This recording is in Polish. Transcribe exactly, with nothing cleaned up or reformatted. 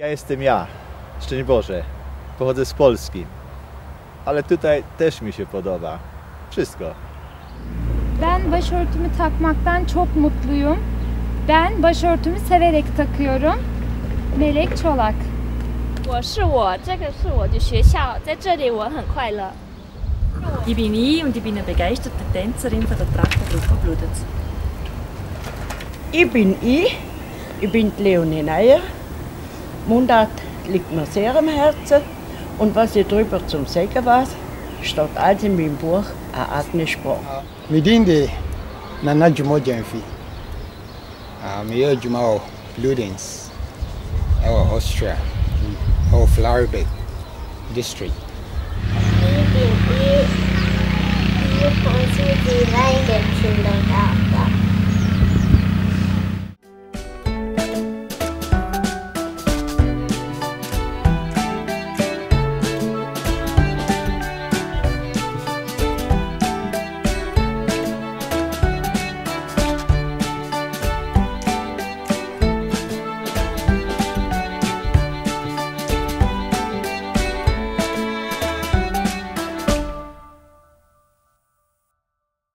jestem ja, szczęść Boże. Pochodzę z Polski. Ale tutaj też mi się podoba. Wszystko. Ben başörtümü takmaktan çok mutluyum. Ben başörtümü severek takıyorum. Melek Çolak. 我是我，这个是我的学校，在这里我很快乐。 Ich bin ich und ich bin eine begeisterte Tänzerin von der Trachtergruppe Bludens. Ich bin ich, ich bin Leonie Neier. Mundart liegt mir sehr am Herzen und was ich darüber zum Sagen weiß, steht alles in meinem Buch «Eine eigene Sprache». Midinde Nana Jumo Jenfi. Mayor Jumo Bludens, our Austria, our Flowerbed district.